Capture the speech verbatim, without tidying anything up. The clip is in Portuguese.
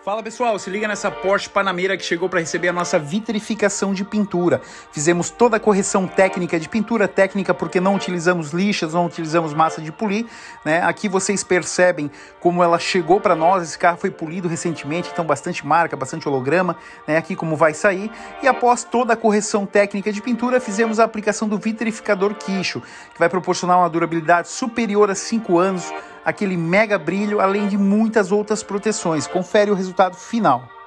Fala pessoal, se liga nessa Porsche Panamera que chegou para receber a nossa vitrificação de pintura. Fizemos toda a correção técnica de pintura, técnica porque não utilizamos lixas, não utilizamos massa de polir, né? Aqui vocês percebem como ela chegou para nós, esse carro foi polido recentemente, então bastante marca, bastante holograma, né? Aqui como vai sair. E após toda a correção técnica de pintura, fizemos a aplicação do vitrificador Quixo, que vai proporcionar uma durabilidade superior a cinco anos, aquele mega brilho, além de muitas outras proteções. Confere o resultado final.